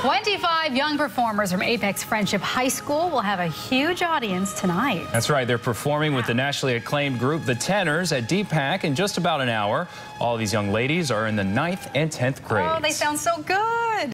25 young performers from Apex Friendship High School will have a huge audience tonight. That's right. They're performing with the nationally acclaimed group, the Tenors, at DPAC in just about an hour. All of these young ladies are in the 9th and 10th grades. Oh, they sound so good.